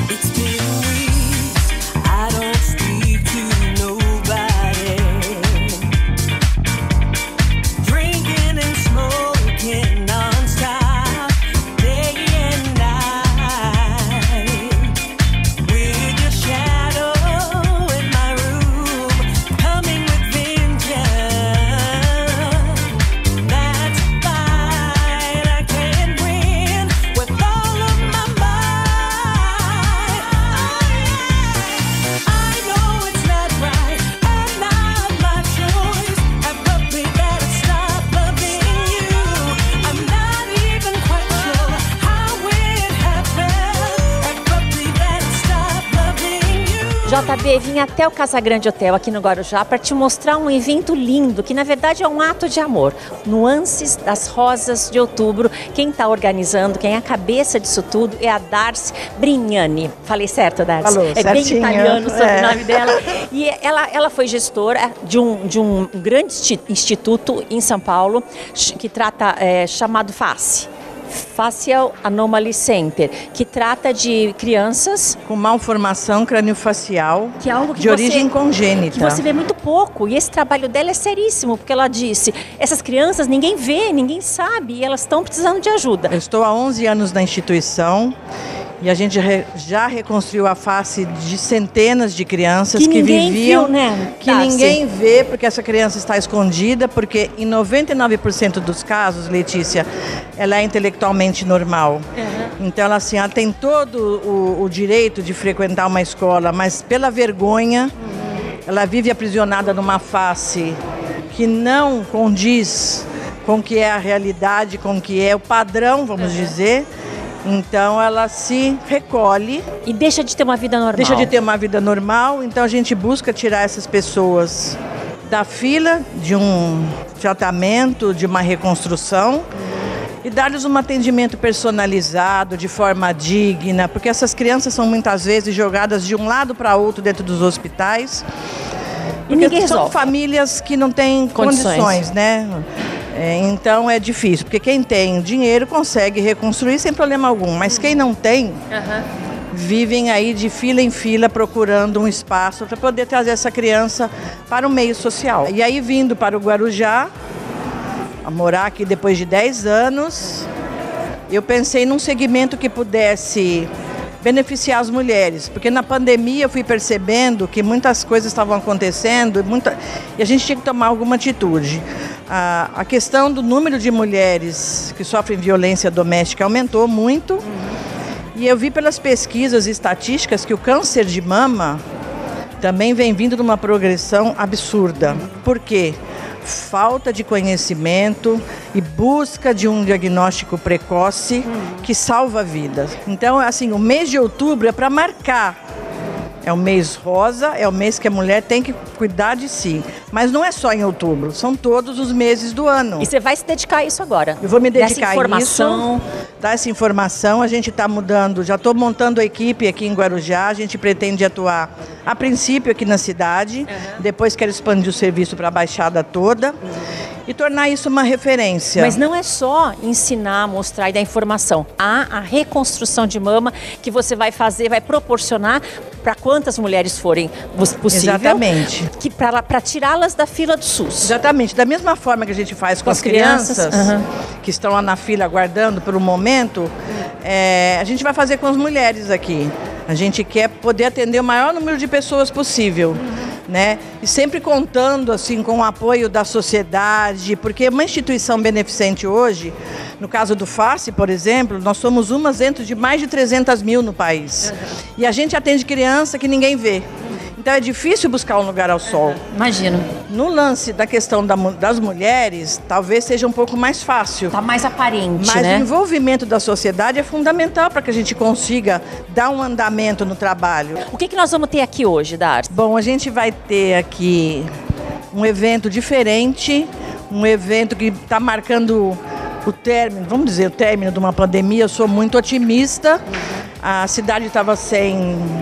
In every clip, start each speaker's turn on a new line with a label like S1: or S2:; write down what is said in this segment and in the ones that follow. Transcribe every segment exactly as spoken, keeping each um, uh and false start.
S1: J B, vim até o Casagrande Hotel aqui no Guarujá para te mostrar um evento lindo, que na verdade é um ato de amor. Nuances das Rosas de Outubro. Quem está organizando, quem é a cabeça disso tudo é a Darcy Brignani. Falei certo, Darcy?
S2: Falou,
S1: é
S2: certinho.
S1: Bem italiano o sobrenome
S2: é.
S1: dela. E ela, ela foi gestora de um, de um grande instituto em São Paulo, que trata, é, chamado FACE. Facial Anomaly Center, que trata de crianças
S2: com malformação craniofacial,
S1: que é algo que
S2: de
S1: você,
S2: origem congênita.
S1: Que você vê muito pouco, e esse trabalho dela é seríssimo, porque ela disse, essas crianças ninguém vê, ninguém sabe, e elas estão precisando de ajuda.
S2: Eu estou há onze anos na instituição, e a gente já reconstruiu a face de centenas de crianças
S1: que,
S2: que
S1: ninguém
S2: viviam,
S1: viu, né?
S2: que tá, ninguém sim. vê, porque essa criança está escondida, porque em noventa e nove por cento dos casos, Letícia, ela é intelectualmente normal. Uhum. Então ela, assim, ela tem todo o, o direito de frequentar uma escola, mas pela vergonha, uhum. ela vive aprisionada numa face que não condiz com o que é a realidade, com o que é o padrão, vamos uhum. dizer. Então ela se recolhe.
S1: E deixa de ter uma vida normal.
S2: Deixa de ter uma vida normal, então a gente busca tirar essas pessoas da fila de um tratamento, de uma reconstrução e dar-lhes um atendimento personalizado, de forma digna, porque essas crianças são muitas vezes jogadas de um lado para outro dentro dos hospitais.
S1: E ninguém
S2: são
S1: resolve.
S2: Famílias que não têm condições, condições né? É, então é difícil, porque quem tem dinheiro consegue reconstruir sem problema algum, mas quem não tem, uhum. vivem aí de fila em fila procurando um espaço para poder trazer essa criança para o meio social. E aí, vindo para o Guarujá, a morar aqui depois de dez anos, eu pensei num segmento que pudesse beneficiar as mulheres, porque na pandemia eu fui percebendo que muitas coisas estavam acontecendo muita, e a gente tinha que tomar alguma atitude. A, a questão do número de mulheres que sofrem violência doméstica aumentou muito, uhum. e eu vi pelas pesquisas e estatísticas que o câncer de mama também vem vindo numa progressão absurda. Uhum. Por quê? Falta de conhecimento e busca de um diagnóstico precoce uhum. que salva vidas. Então, assim, o mês de outubro é para marcar. É o mês rosa, é o mês que a mulher tem que cuidar de si. Mas não é só em outubro, são todos os meses do ano.
S1: E você vai se dedicar a isso agora?
S2: Eu vou me dedicar
S1: a informação.
S2: isso. Dar essa informação, a gente está mudando, já estou montando a equipe aqui em Guarujá, a gente pretende atuar a princípio aqui na cidade, uhum. depois quero expandir o serviço para a Baixada toda. Uhum. E tornar isso uma referência.
S1: Mas não é só ensinar, mostrar e dar informação. Há a reconstrução de mama que você vai fazer, vai proporcionar para quantas mulheres forem possível.
S2: Exatamente.
S1: Que para tirá-las da fila do SUS.
S2: Exatamente. Da mesma forma que a gente faz com, com as crianças, crianças uhum. que estão lá na fila aguardando por um momento, é, a gente vai fazer com as mulheres aqui. A gente quer poder atender o maior número de pessoas possível. Uhum. Né? E sempre contando assim, com o apoio da sociedade, porque uma instituição beneficente hoje, no caso do FACE, por exemplo, nós somos uma dentro de mais de trezentas mil no país. Uhum. E a gente atende criança que ninguém vê. Então é difícil buscar um lugar ao sol.
S1: Uhum. Imagino.
S2: No lance da questão da, das mulheres, talvez seja um pouco mais fácil.
S1: Está mais aparente,
S2: Mas
S1: né?
S2: o envolvimento da sociedade é fundamental para que a gente consiga dar um andamento no trabalho.
S1: O que, que nós vamos ter aqui hoje, Darcy?
S2: Bom, a gente vai ter aqui um evento diferente, um evento que está marcando o término, vamos dizer, o término de uma pandemia. Eu sou muito otimista. A cidade estava sem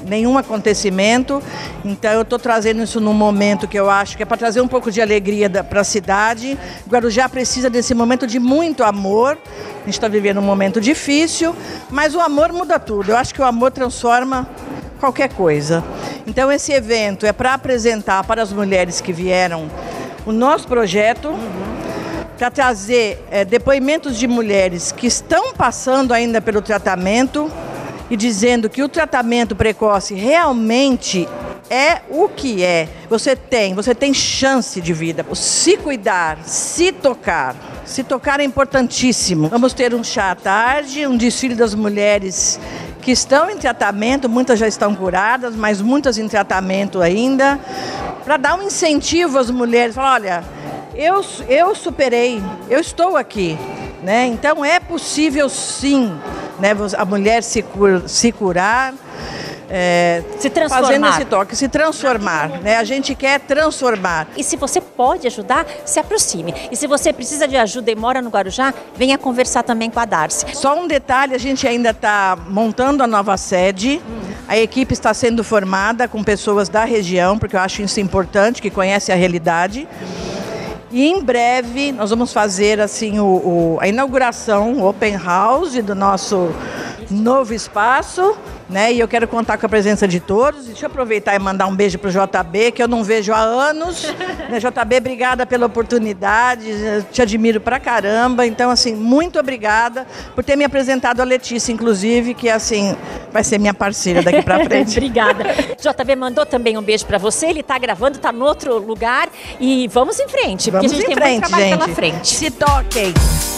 S2: nenhum acontecimento. Então eu estou trazendo isso num momento que eu acho que é para trazer um pouco de alegria para a cidade. Guarujá precisa desse momento de muito amor. A gente está vivendo um momento difícil, mas o amor muda tudo. Eu acho que o amor transforma qualquer coisa. Então esse evento é para apresentar para as mulheres que vieram o nosso projeto, uhum. para trazer é, depoimentos de mulheres que estão passando ainda pelo tratamento e dizendo que o tratamento precoce realmente é o que é. Você tem, você tem chance de vida. Se cuidar, se tocar. Se tocar é importantíssimo. Vamos ter um chá à tarde, um desfile das mulheres que estão em tratamento, muitas já estão curadas, mas muitas em tratamento ainda, para dar um incentivo às mulheres. Falar, olha, eu, eu superei, eu estou aqui. Né? Então é possível sim, né, a mulher se, cur, se curar, é,
S1: se transformar.
S2: Fazendo esse toque, se transformar. Né? A gente quer transformar.
S1: E se você pode ajudar, se aproxime. E se você precisa de ajuda e mora no Guarujá, venha conversar também com a Darcy.
S2: Só um detalhe, a gente ainda está montando a nova sede. Hum. A equipe está sendo formada com pessoas da região, porque eu acho isso importante, que conhecem a realidade. E em breve nós vamos fazer assim, o, o, a inauguração, o open house do nosso novo espaço, né? E eu quero contar com a presença de todos. Deixa eu aproveitar e mandar um beijo para o J B, que eu não vejo há anos. Né, J B, obrigada pela oportunidade, eu te admiro pra caramba. Então, assim, muito obrigada por ter me apresentado a Letícia, inclusive, que assim vai ser minha parceira daqui para frente.
S1: Obrigada. J B mandou também um beijo para você. Ele está gravando, está no outro lugar. E vamos em frente,
S2: vamos
S1: porque a gente
S2: em
S1: tem
S2: frente,
S1: muito trabalho
S2: gente.
S1: pela frente.
S2: Se toquem.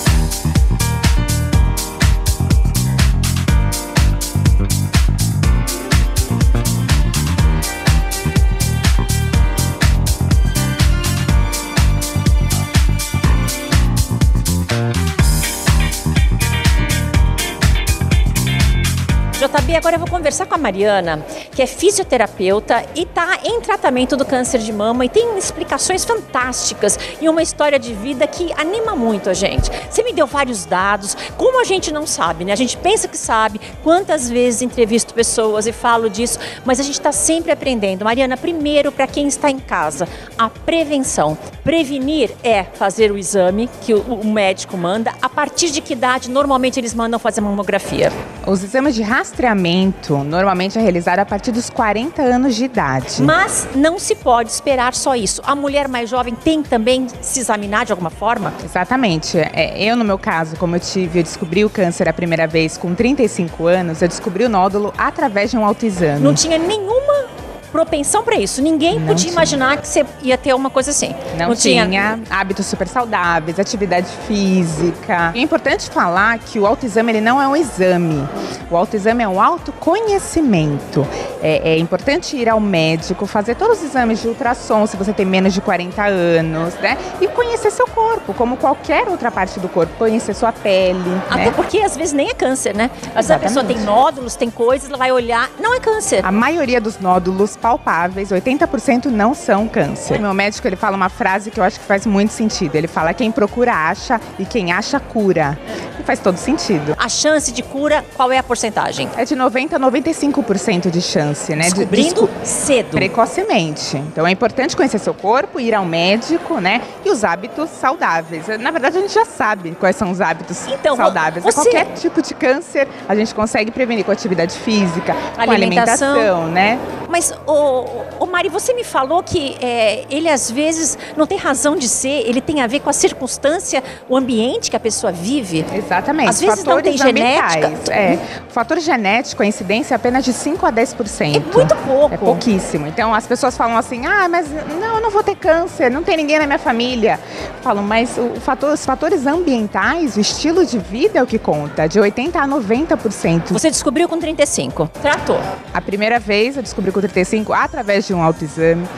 S1: J B, agora eu vou conversar com a Mariana, que é fisioterapeuta e está em tratamento do câncer de mama e tem explicações fantásticas e uma história de vida que anima muito a gente. Você me deu vários dados, como a gente não sabe, né? A gente pensa que sabe, quantas vezes entrevisto pessoas e falo disso, mas a gente está sempre aprendendo. Mariana, primeiro, para quem está em casa, a prevenção. Prevenir é fazer o exame que o, o médico manda. A partir de que idade, normalmente, eles mandam fazer mamografia?
S3: Os exames de rastreamento normalmente é realizado a partir dos quarenta anos de idade.
S1: Mas não se pode esperar só isso. A mulher mais jovem tem também se examinar de alguma forma?
S3: Exatamente. É, eu, no meu caso, como eu tive, eu descobri o câncer a primeira vez com trinta e cinco anos, eu descobri o nódulo através de um autoexame.
S1: Não tinha nenhuma propensão para isso. Ninguém
S3: não
S1: podia
S3: tinha.
S1: imaginar que você ia ter uma coisa assim.
S3: Não, não tinha. tinha hábitos super saudáveis, atividade física. É importante falar que o autoexame ele não é um exame. O autoexame é um autoconhecimento. É, é importante ir ao médico, fazer todos os exames de ultrassom se você tem menos de quarenta anos, né? E conhecer seu corpo, como qualquer outra parte do corpo. Conhecer sua pele.
S1: Até
S3: né?
S1: porque às vezes nem é câncer, né? Às vezes a pessoa tem nódulos, tem coisas, ela vai olhar, não é câncer.
S3: A maioria dos nódulos palpáveis, oitenta por cento não são câncer. O meu médico, ele fala uma frase que eu acho que faz muito sentido. Ele fala, quem procura acha e quem acha cura. E faz todo sentido.
S1: A chance de cura, qual é a porcentagem?
S3: É de noventa a noventa e cinco por cento de chance, né?
S1: Descobrindo
S3: de, de,
S1: cedo.
S3: Precocemente. Então é importante conhecer seu corpo, ir ao médico, né? E os hábitos saudáveis. Na verdade, a gente já sabe quais são os hábitos então, saudáveis. Você... Qualquer tipo de câncer, a gente consegue prevenir com atividade física,
S1: alimentação.
S3: com alimentação, né?
S1: Mas, ô, ô Mari, você me falou que é, ele às vezes não tem razão de ser, ele tem a ver com a circunstância, o ambiente que a pessoa vive.
S3: Exatamente.
S1: Às vezes não tem genética.
S3: É. O fator genético, a incidência é apenas de cinco a dez por cento.
S1: É muito pouco.
S3: É pouquíssimo. Então as pessoas falam assim, ah, mas não, eu não vou ter câncer, não tem ninguém na minha família. Falam, mas o fator, os fatores ambientais, o estilo de vida é o que conta, de oitenta a noventa por cento.
S1: Você descobriu com trinta e cinco? Tratou?
S3: A primeira vez eu descobri com trinta e cinco através de um autoexame.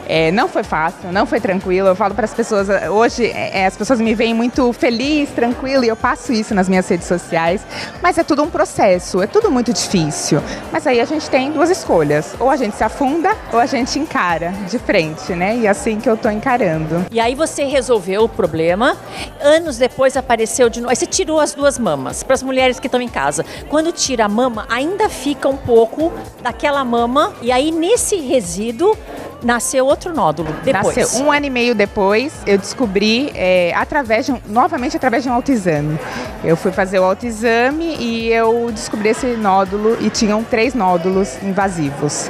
S3: É, não foi fácil, não foi tranquilo. Eu falo para as pessoas, hoje é, as pessoas me veem muito feliz, tranquila, e eu passo isso nas minhas redes sociais. Mas é tudo um processo, é tudo muito difícil. Mas aí a gente tem duas escolhas. Ou a gente se afunda, ou a gente encara de frente, né? E é assim que eu tô encarando.
S1: E aí você resolveu o problema. Anos depois apareceu de novo. Aí você tirou as duas mamas. Para as mulheres que estão em casa. Quando tira a mama, ainda fica um pouco daquela mama. E aí nesse resíduo nasceu outro nódulo depois.
S3: Nasceu um ano e meio depois, eu descobri, é, através de um, novamente através de um autoexame. Eu fui fazer o autoexame e eu descobri esse nódulo e tinham três nódulos invasivos.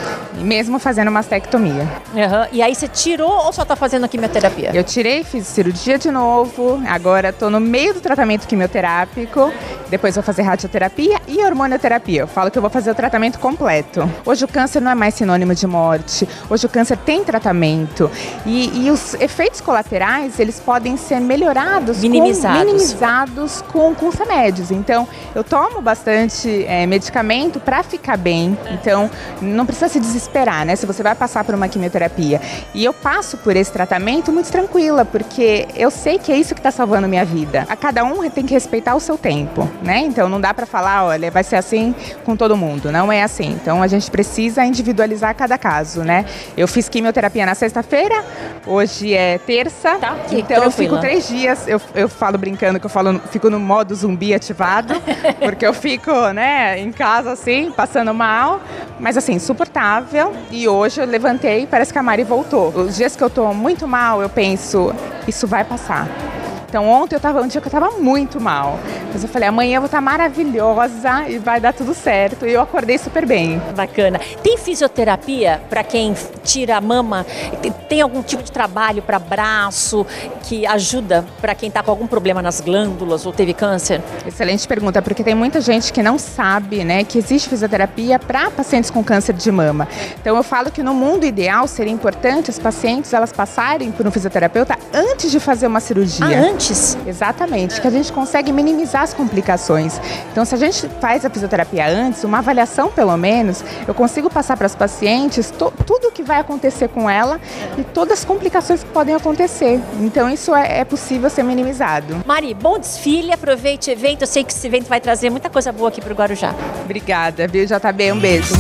S3: E mesmo fazendo mastectomia.
S1: Uhum. E aí você tirou ou só está fazendo a quimioterapia?
S3: Eu tirei, fiz cirurgia de novo, agora estou no meio do tratamento quimioterápico, depois vou fazer radioterapia e hormonioterapia. Eu falo que eu vou fazer o tratamento completo. Hoje o câncer não é mais sinônimo de morte, hoje o câncer tem tratamento e, e os efeitos colaterais, eles podem ser melhorados,
S1: minimizados,
S3: com, minimizados com, com os remédios. Então, eu tomo bastante é, medicamento para ficar bem, então não precisa se desesperar, né? Se você vai passar por uma quimioterapia. E eu passo por esse tratamento muito tranquila, porque eu sei que é isso que está salvando minha vida. A cada um tem que respeitar o seu tempo, né? Então não dá para falar, olha, vai ser assim com todo mundo. Não é assim. Então a gente precisa individualizar cada caso, né? Eu fiz quimioterapia na sexta-feira, hoje é terça,
S1: tá,
S3: então eu fico três dias, eu, eu falo brincando que eu falo, fico no modo zumbi ativado, porque eu fico, né, em casa assim, passando mal, mas assim, insuportável. E hoje eu levantei e parece que a Mari voltou. Os dias que eu tô muito mal, eu penso, isso vai passar. Então ontem eu tava um dia que eu tava muito mal. Mas eu falei, amanhã eu vou estar maravilhosa e vai dar tudo certo. E eu acordei super bem.
S1: Bacana. Tem fisioterapia para quem tira a mama? Tem algum tipo de trabalho para braço que ajuda para quem está com algum problema nas glândulas ou teve câncer?
S3: Excelente pergunta, porque tem muita gente que não sabe, né, que existe fisioterapia para pacientes com câncer de mama. Então eu falo que no mundo ideal seria importante as pacientes elas passarem por um fisioterapeuta antes de fazer uma cirurgia.
S1: Ah, antes?
S3: Exatamente, que a gente consegue minimizar as complicações. Então, se a gente faz a fisioterapia antes, uma avaliação pelo menos, eu consigo passar para as pacientes to, tudo o que vai acontecer com ela e todas as complicações que podem acontecer. Então, isso é, é possível ser minimizado.
S1: Mari, bom desfile, aproveite o evento. Eu sei que esse evento vai trazer muita coisa boa aqui para o Guarujá.
S3: Obrigada, viu, J B? Um beijo.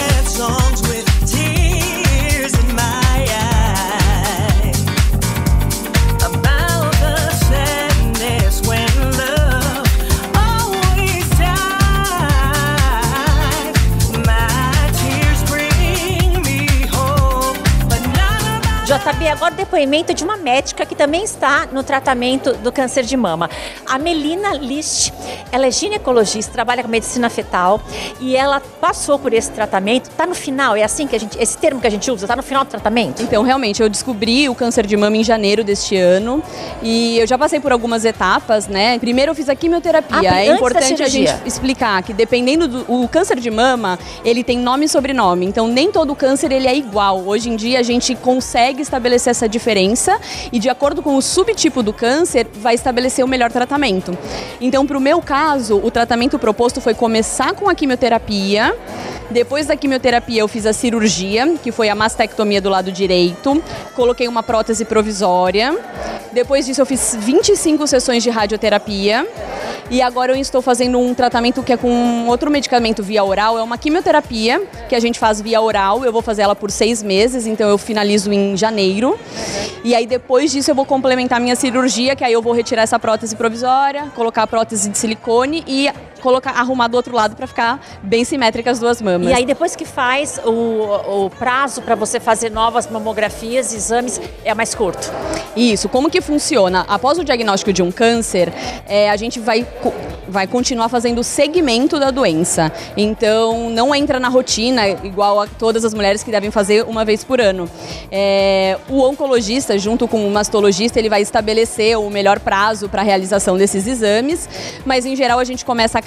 S1: J B, agora o depoimento de uma médica que também está no tratamento do câncer de mama. A Melina List, ela é ginecologista, trabalha com medicina fetal e ela passou por esse tratamento. Está no final, é assim que a gente, esse termo que a gente usa, está no final do tratamento?
S4: Então, realmente, eu descobri o câncer de mama em janeiro deste ano e eu já passei por algumas etapas, né? Primeiro eu fiz a quimioterapia.
S1: Ah,
S4: é importante a gente explicar que dependendo do o câncer de mama, ele tem nome e sobrenome. Então, nem todo câncer ele é igual. Hoje em dia a gente consegue estabelecer essa diferença e de acordo com o subtipo do câncer vai estabelecer o melhor tratamento. Então, para o meu caso, o tratamento proposto foi começar com a quimioterapia. Depois da quimioterapia eu fiz a cirurgia, que foi a mastectomia do lado direito, coloquei uma prótese provisória. Depois disso eu fiz vinte e cinco sessões de radioterapia e agora eu estou fazendo um tratamento que é com outro medicamento via oral, é uma quimioterapia que a gente faz via oral, eu vou fazer ela por seis meses, então eu finalizo em janeiro. E aí depois disso eu vou complementar minha cirurgia, que aí eu vou retirar essa prótese provisória, colocar a prótese de silicone e colocar, arrumar do outro lado para ficar bem simétrica as duas mamas.
S1: E aí depois que faz, o, o prazo para você fazer novas mamografias, exames, é mais curto?
S4: Isso, como que funciona? Após o diagnóstico de um câncer, é, a gente vai, vai continuar fazendo o segmento da doença. Então, não entra na rotina igual a todas as mulheres que devem fazer uma vez por ano. É, o oncologista, junto com o mastologista, ele vai estabelecer o melhor prazo para a realização desses exames, mas em geral a gente começa a cada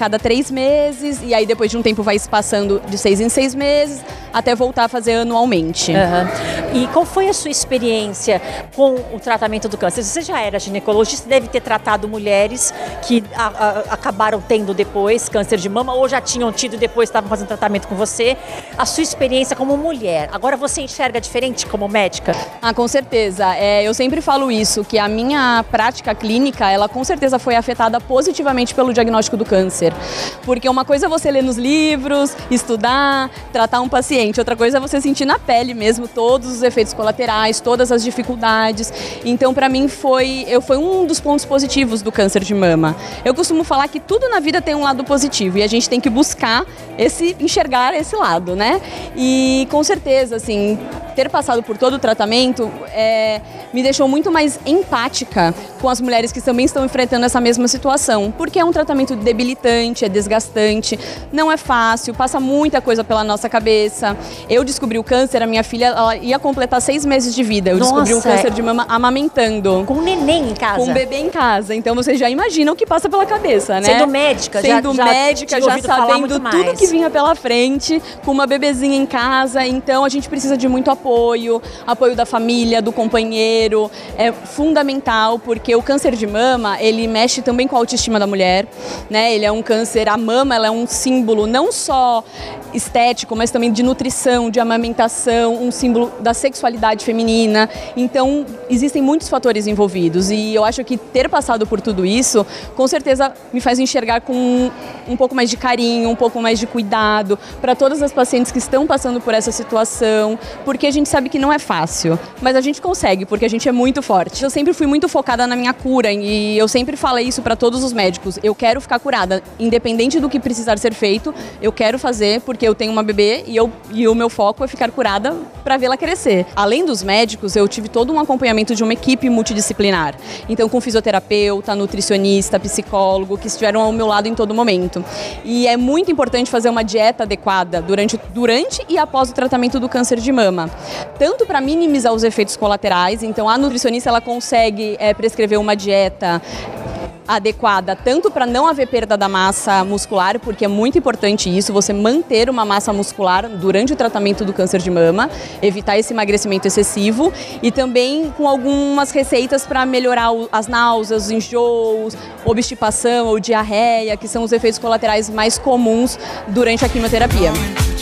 S4: cada três meses, e aí depois de um tempo vai espaçando de seis em seis meses, até voltar a fazer anualmente.
S1: Uhum. E qual foi a sua experiência com o tratamento do câncer? Você já era ginecologista, deve ter tratado mulheres que a, a, acabaram tendo depois câncer de mama, ou já tinham tido e depois estavam fazendo tratamento com você. A sua experiência como mulher, agora você enxerga diferente como médica?
S4: Ah, com certeza. É, eu sempre falo isso, que a minha prática clínica, ela com certeza foi afetada positivamente pelo diagnóstico do câncer. Porque uma coisa é você ler nos livros, estudar, tratar um paciente, outra coisa é você sentir na pele mesmo todos os efeitos colaterais, todas as dificuldades. Então, para mim, foi, eu, foi um dos pontos positivos do câncer de mama. Eu costumo falar que tudo na vida tem um lado positivo e a gente tem que buscar esse, enxergar esse lado, né? E com certeza, assim, ter passado por todo o tratamento é, me deixou muito mais empática com as mulheres que também estão enfrentando essa mesma situação, porque é um tratamento debilitante, é desgastante, não é fácil, passa muita coisa pela nossa cabeça. Eu descobri o câncer, a minha filha ela ia completar seis meses de vida, eu
S1: Nossa,
S4: descobri o câncer de mama amamentando.
S1: Com um neném em casa?
S4: Com um bebê em casa, então vocês já imaginam o que passa pela cabeça, né?
S1: Sendo médica,
S4: Sendo
S1: já,
S4: médica, já, já sabendo tudo que vinha pela frente, com uma bebezinha em casa, então a gente precisa de muito apoio, apoio da família, do companheiro, é fundamental, porque o câncer de mama, ele mexe também com a autoestima da mulher, né? Ele é um câncer, a mama, ela é um símbolo não só estético, mas também de nutrição, de amamentação, um símbolo da sexualidade feminina. Então, existem muitos fatores envolvidos e eu acho que ter passado por tudo isso, com certeza me faz enxergar com um, um pouco mais de carinho, um pouco mais de cuidado para todas as pacientes que estão passando por essa situação, porque a gente sabe que não é fácil, mas a gente consegue, porque a gente é muito forte. Eu sempre fui muito focada na minha cura e eu sempre falei isso para todos os médicos, eu quero ficar curada, independente do que precisar ser feito, eu quero fazer porque eu tenho uma bebê e, eu, e o meu foco é ficar curada para vê-la crescer. Além dos médicos, eu tive todo um acompanhamento de uma equipe multidisciplinar, então com fisioterapeuta, nutricionista, psicólogo, que estiveram ao meu lado em todo momento. E é muito importante fazer uma dieta adequada durante, durante e após o tratamento do câncer de mama, tanto para minimizar os efeitos colaterais, então a nutricionista ela consegue é, prescrever uma dieta adequada, tanto para não haver perda da massa muscular, porque é muito importante isso, você manter uma massa muscular durante o tratamento do câncer de mama, evitar esse emagrecimento excessivo e também com algumas receitas para melhorar as náuseas, os enjoos, obstipação ou diarreia, que são os efeitos colaterais mais comuns durante a quimioterapia.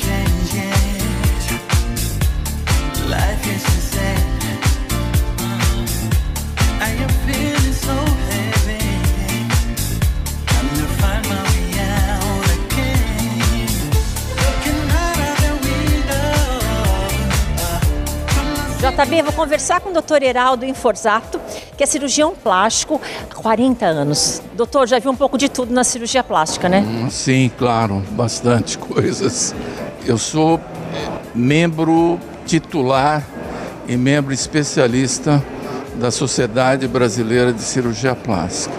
S1: J B, vou conversar com o doutor Heraldo Inforzato, que é cirurgião plástico há quarenta anos. Doutor, já viu um pouco de tudo na cirurgia plástica, né?
S5: Sim, claro, bastante coisas. Eu sou membro titular e membro especialista da Sociedade Brasileira de Cirurgia Plástica.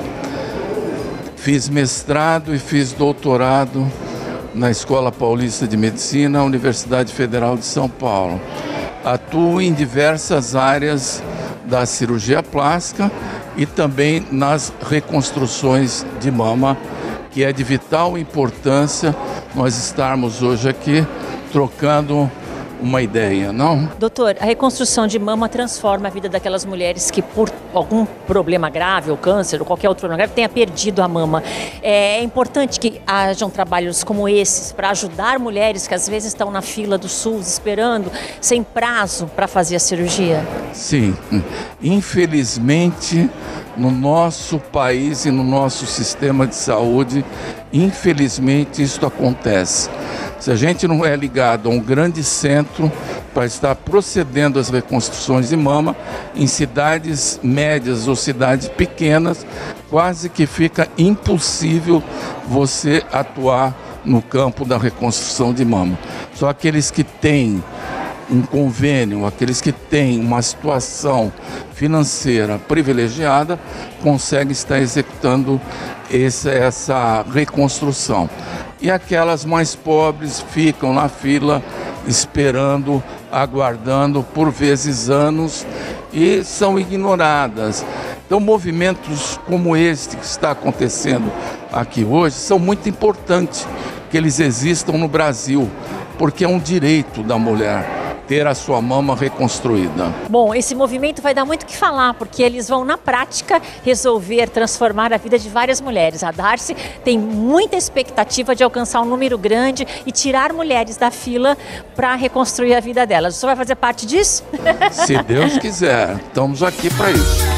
S5: Fiz mestrado e fiz doutorado na Escola Paulista de Medicina, Universidade Federal de São Paulo. Atuo em diversas áreas da cirurgia plástica e também nas reconstruções de mama, que é de vital importância nós estarmos hoje aqui trocando uma ideia, não?
S1: Doutor, a reconstrução de mama transforma a vida daquelas mulheres que por algum problema grave, ou câncer, ou qualquer outro problema grave, tenha perdido a mama. É importante que hajam trabalhos como esses para ajudar mulheres que às vezes estão na fila do SUS esperando, sem prazo para fazer a cirurgia?
S5: Sim, infelizmente no nosso país e no nosso sistema de saúde, infelizmente isso acontece. Se a gente não é ligado a um grande centro para estar procedendo às reconstruções de mama, em cidades médias ou cidades pequenas, quase que fica impossível você atuar no campo da reconstrução de mama. Só aqueles que têm um convênio, aqueles que têm uma situação financeira privilegiada, conseguem estar executando esse, essa reconstrução. E aquelas mais pobres ficam na fila esperando, aguardando por vezes anos e são ignoradas. Então, movimentos como este que está acontecendo aqui hoje são muito importantes que eles existam no Brasil, porque é um direito da mulher ter a sua mama reconstruída.
S1: Bom, esse movimento vai dar muito o que falar, porque eles vão, na prática, resolver transformar a vida de várias mulheres. A Darcy tem muita expectativa de alcançar um número grande e tirar mulheres da fila para reconstruir a vida delas. Você vai fazer parte disso?
S5: Se Deus quiser, estamos aqui para isso.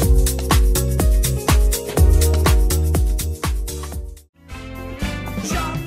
S6: Jovem